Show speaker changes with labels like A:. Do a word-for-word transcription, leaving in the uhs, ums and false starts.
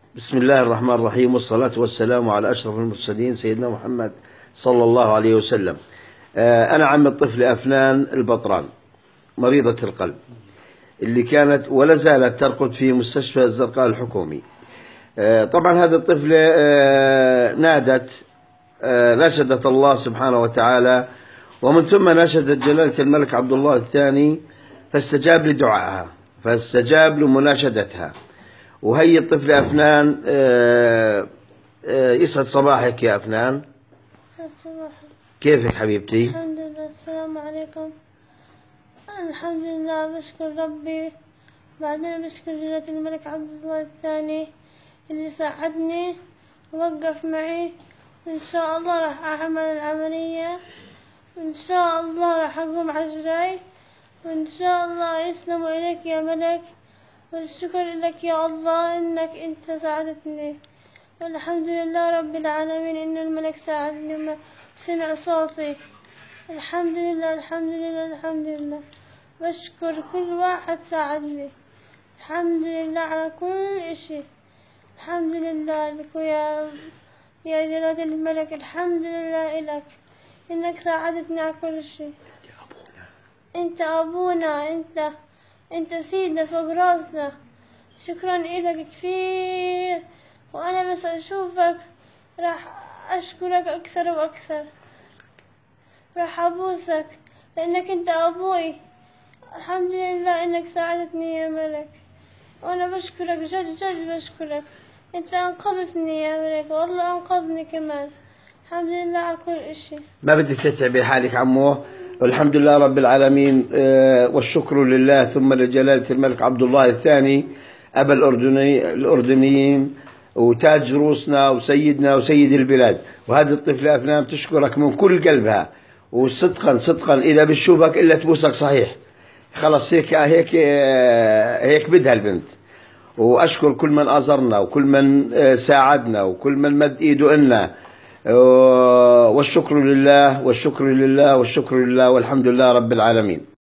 A: بسم الله الرحمن الرحيم، والصلاة والسلام على أشرف المرسلين سيدنا محمد صلى الله عليه وسلم. أنا عم الطفل أفنان البطران مريضة القلب اللي كانت ولا زالت ترقد في مستشفى الزرقاء الحكومي. طبعا هذه الطفلة نادت ناشدت الله سبحانه وتعالى، ومن ثم ناشدت جلالة الملك عبد الله الثاني فاستجاب لدعائها، فاستجاب لمناشدتها. وهي الطفلة أفنان. آه آه يسعد صباحك يا أفنان.
B: الصباح.
A: كيفك حبيبتي؟
B: الحمد لله. السلام عليكم. الحمد لله، بشكر ربي، بعدين بشكر جلالة الملك عبد الله الثاني اللي ساعدني ووقف معي. إن شاء الله راح أعمل العملية، وإن شاء الله راح أقوم على رجلي، وإن شاء الله يسلم إليك يا ملك، والشكر لك يا الله إنك أنت ساعدتني، والحمد لله رب العالمين إن الملك ساعدني ما سمع صوتي. الحمد لله الحمد لله الحمد لله. بشكر كل واحد ساعدني، الحمد لله على كل إشي. الحمد لله لك يا يا جلالة الملك، الحمد لله إلك إنك ساعدتني على كل شيء. أنت أبونا، أنت أنت سيدنا فوق راسنا. شكرا إلك كثير، وأنا بس أشوفك راح أشكرك أكثر وأكثر، راح أبوسك لأنك أنت أبوي. الحمد لله إنك ساعدتني يا ملك، وأنا بشكرك جد جد بشكرك. أنت أنقذتني يا ملك، والله أنقذني كمان. الحمد لله على كل إشي.
A: ما بدك تتعبي حالك عمو، والحمد لله رب العالمين. والشكر لله ثم لجلالة الملك عبد الله الثاني أبا الأردني الأردنيين وتاج روسنا وسيدنا وسيد البلاد. وهذه الطفلة أفنان تشكرك من كل قلبها، وصدقا صدقا إذا بتشوفك إلا تبوسك صحيح. خلص هيك هيك هيك بدها البنت. وأشكر كل من أزرنا وكل من ساعدنا وكل من مد إيده إلنا، والشكر لله والشكر لله والشكر لله والحمد لله رب العالمين.